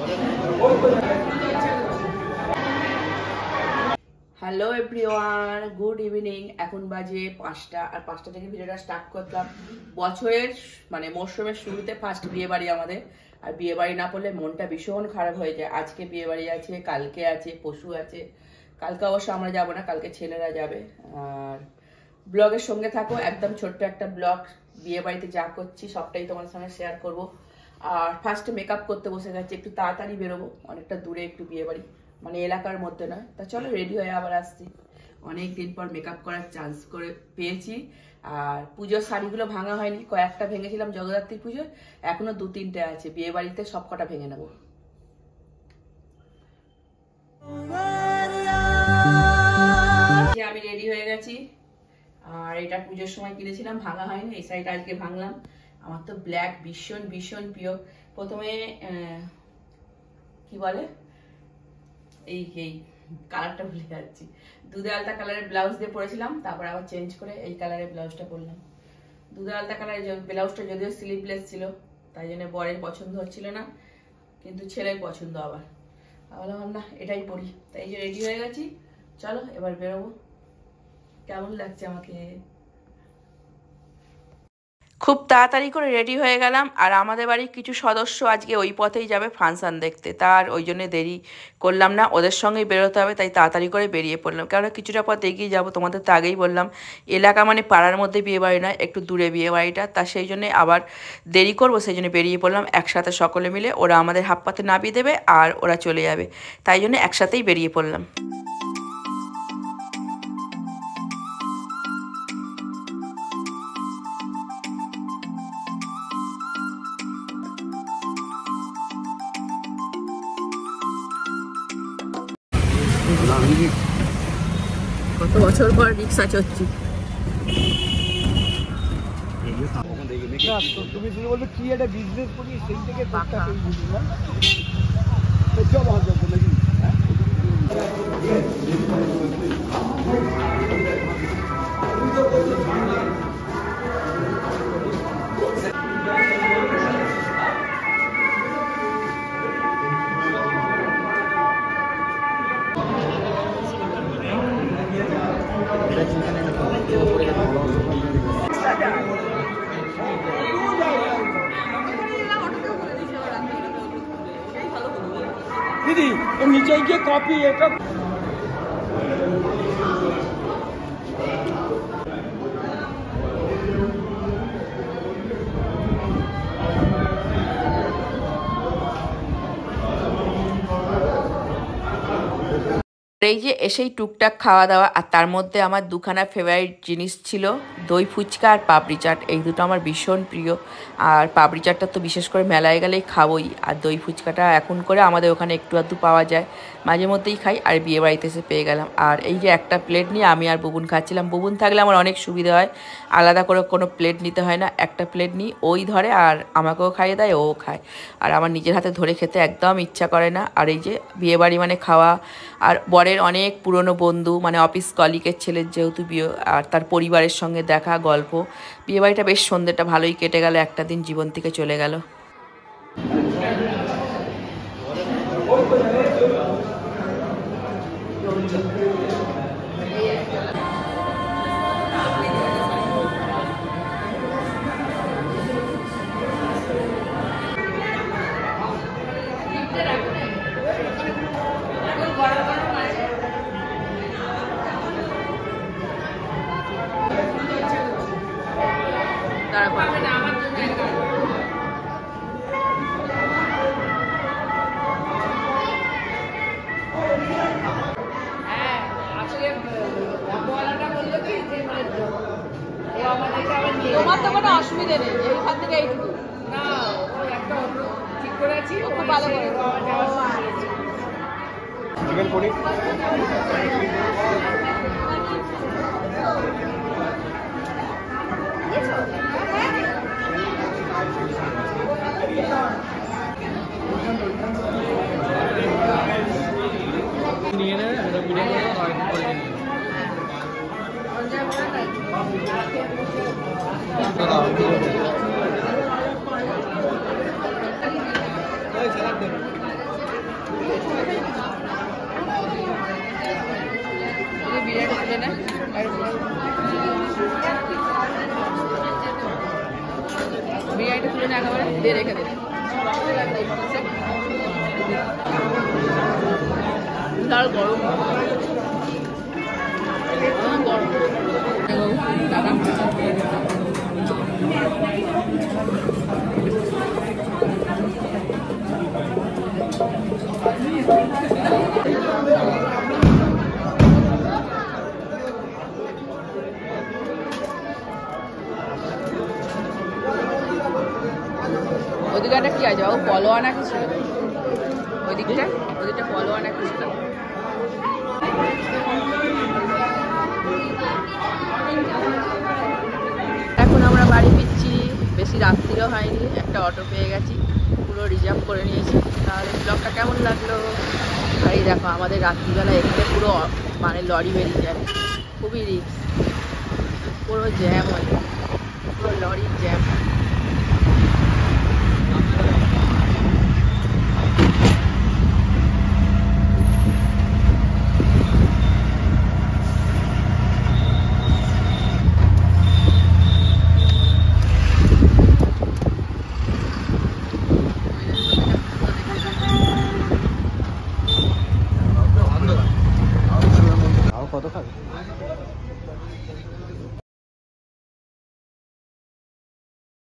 Hello everyone, good evening. এখন বাজে 5টা, আর 5টা থেকে ভিডিওটা স্টার্ট করলাম। বছরের মানে মরশুমের শুরুতে ফার্স্ট বিয়ে বাড়ি আমাদের, আর বিয়ে বাড়ি না পড়লে মনটা ভীষণ খারাপ হয়ে যায়। আজকে বিয়ে বাড়ি আছে, কালকে আছে, পরশু আছে। কালকে অবশ্য আমরা যাবো না, কালকে ছেলেরা যাবে। আর ব্লগের সঙ্গে থাকো, একদম ছোট্ট একটা ব্লগ, বিয়ে বাড়িতে যা করছি সবটাই তোমার সঙ্গে শেয়ার করব। আর ফার্স্ট মেকআপ করতে বসে গেছে, একটু তাড়াতাড়ি বেরোবো, অনেকটা দূরে একটু বিয়ে বাড়ি, মানে এলাকার মধ্যে নয়। তা চলো রেডি হয়ে আবার আসছি। অনেকদিন পর মেকআপ করার চান্স করে পেয়েছি। আর পুজোর শাড়িগুলো ভাঙা হয়নি, কয়েকটা ভেঙেছিলাম জগদ্ধাত্রী পুজোর, এখনো 2-3টে আছে। বিয়ে বাড়িতে সব কটা ভেঙে নেবো। আমি রেডি হয়ে গেছি। আর এটা পুজোর সময় কিনেছিলাম, ভাঙা হয়নি। এই শাড়িটা আজকে ভাঙলাম। আমার তো ব্ল্যাক ভীষণ ভীষণ প্রিয়। প্রথমে কি বলে, এই কালারটা ভুলে যাচ্ছি, দুধে আলতা কালারের ব্লাউজ দিয়ে পরেছিলাম, তারপর আবার চেঞ্জ করে এই কালারের ব্লাউজটা পরলাম। দুধে আলতা কালারের ব্লাউজটা যদিও স্লিভলেস ছিল, তাই জন্য বরের পছন্দ হচ্ছিল না, কিন্তু ছেলের পছন্দ। আবার ভাবলাম না এটাই পরি, তাই যে রেডি হয়ে গেছি। চলো এবার বেরোবো। কেমন লাগছে আমাকে? খুব তাড়াতাড়ি করে রেডি হয়ে গেলাম। আর আমাদের বাড়ির কিছু সদস্য আজকে ওই পথেই যাবে ফাংশান দেখতে, তার ওই জন্য দেরি করলাম না, ওদের সঙ্গেই বেরোতে হবে, তাই তাড়াতাড়ি করে বেরিয়ে পড়লাম। কেননা কিছুটা পথ এগিয়ে যাবো, তোমাদের তো আগেই বললাম এলাকা মানে পাড়ার মধ্যে বিয়ে বাড়ি নয়, একটু দূরে বিয়ে বাড়িটা, তা সেই জন্যে আবার দেরি করবো, সেই জন্য বেরিয়ে পড়লাম একসাথে সকলে মিলে। ওরা আমাদের হাফ পাতে নামিয়ে দেবে আর ওরা চলে যাবে, তাই জন্য একসাথেই বেরিয়ে পড়লাম। কত বছর পর রিক্সা চড়ছি। তুমি শুধু বলবে কি একটা বিজনেস করি, সেই থেকে দিদি নিচে গিয়ে কপি এটা এই যে এসেই টুকটাক খাওয়া দাওয়া, আর তার মধ্যে আমার দুখানা ফেভারিট জিনিস ছিল, দই ফুচকা আর পাপড়ি চাট। এই দুটো আমার ভীষণ প্রিয়। আর পাপড়ি চাটটা তো বিশেষ করে মেলায় গেলেই খাবোই, আর দই ফুচকাটা এখন করে আমাদের ওখানে একটু আধটু পাওয়া যায়, মাঝে মধ্যেই খাই। আর বিয়ে বাড়িতে এসে পেয়ে গেলাম। আর এই যে একটা প্লেট নিয়ে আমি আর বুবুন খাচ্ছিলাম। বুবুন থাকলে আমার অনেক সুবিধা হয়, আলাদা করে কোনো প্লেট নিতে হয় না, একটা প্লেট নিই, ওই ধরে আর আমাকেও খাইয়ে দেয়, ও খায়। আর আমার নিজের হাতে ধরে খেতে একদম ইচ্ছা করে না। আর এই যে বিয়ে বাড়ি মানে খাওয়া, আর বরের অনেক পুরনো বন্ধু, মানে অফিস কলিগের ছেলের যেহেতু বিয়ে, আর তার পরিবারের সঙ্গে দেখা, গল্প। বিয়েবাড়িটা বেশ সন্ধ্যেটা ভালোই কেটে গেল, একটা দিন জীবন থেকে চলে গেল। তোমার তো কোনো অসুবিধা নেই, এইখান থেকে এইটুকু না, একটা ঠিক করে আছি, খুব ভালো করে চিকেন পনির। নিয়ে নেবে জন্য একেবারে দিয়ে রেখে দেবে বিশাল গরম গরম দাদা ওদিকে একটা কি আছে ও পলো আনা কি ছিল ওদিকটা পলো আনা কি ছিল এখন আমরা বাড়ি ফিরছি বেশি রাত্রিও হয়নি একটা অটো পেয়ে গেছি পুরো রিজার্ভ করে নিয়েছি তাহলে ব্লগটা কেমন লাগলো আর এই দেখো আমাদের রাত্রিবেলা এখানে পুরো মানে লরি বেরিয়ে যায় খুবই রিস্ক পুরো জ্যাম হয়